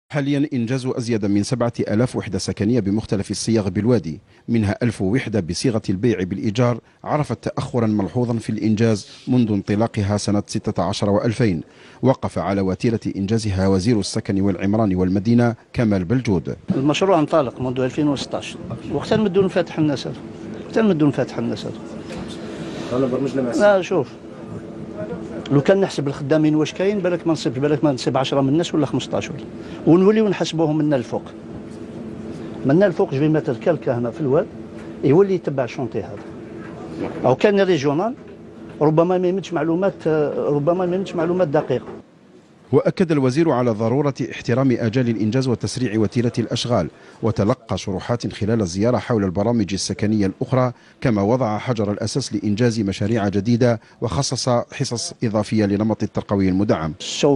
حاليا إنجاز أزيد من 7000 وحدة سكنية بمختلف الصيغ بالوادي، منها 1000 وحدة بصيغة البيع بالإيجار عرفت تأخرا ملحوظا في الإنجاز منذ انطلاقها سنة 16 و2000. وقف على وتيرة إنجازها وزير السكن والعمران والمدينة كمال بلجود. المشروع انطلق منذ 2016 وقتها نمدوا نفتح الناس هذا برنامجنا مع لا شوف، لو كان نحسب الخدامين واش كاين بالك ما نصيب 10 من الناس ولا 15 ونوليو نحسبوهم منا الفوق جو في متر كالكا هنا في الواد يولي يتبع الشونتي هذا، او كان ريجيونال ربما ما يمدش معلومات دقيقه. وأكد الوزير على ضرورة احترام آجال الإنجاز وتسريع وتيرة الأشغال، وتلقى شروحات خلال الزيارة حول البرامج السكنية الأخرى، كما وضع حجر الأساس لإنجاز مشاريع جديدة وخصص حصص إضافية لنمط الترقوي المدعم.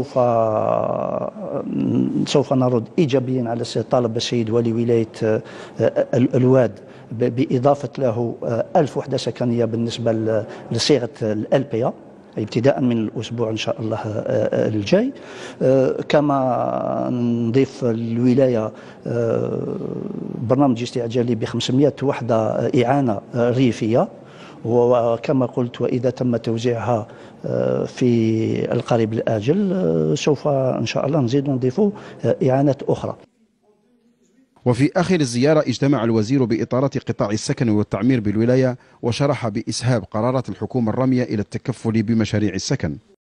سوف نرد إيجابيا على طلب السيد ولي ولاية الواد بإضافة له 1000 وحدة سكنية بالنسبة لصيغة الLPA ابتداء من الأسبوع إن شاء الله الجاي. كما نضيف الولاية برنامج استعجالي ب500 وحدة إعانة ريفية، وكما قلت وإذا تم توزيعها في القريب الآجل سوف إن شاء الله نزيد نضيف إعانات أخرى. وفي آخر الزيارة اجتمع الوزير بإطارات قطاع السكن والتعمير بالولاية وشرح بإسهاب قرارات الحكومة الرامية إلى التكفل بمشاريع السكن.